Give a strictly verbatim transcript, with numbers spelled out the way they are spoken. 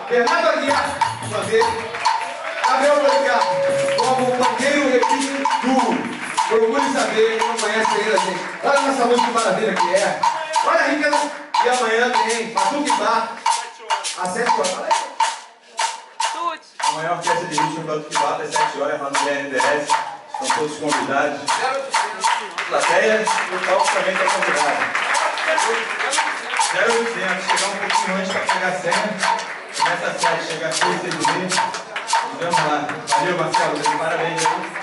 Bernardo Aguiar, fazer. Gabriel Policarpo, como pandeiro repito duro. Procure saber, quem não conhece ainda, gente. Olha a nossa música que maravilha que é. Olha a rica. E amanhã tem Batuque Bar. Às sete horas. Olha aí. A maior orquestra de ritmo do Batuque Bar, às sete horas, lá no B N D S. Estão todos convidados. Plateia e o palco também está convidado. zero oitocentos, chegar um pouquinho antes para pegar a senha. Começa a sete, chega às seis, seis e meia. Vamos lá. Valeu, Marcelo. Parabéns aí.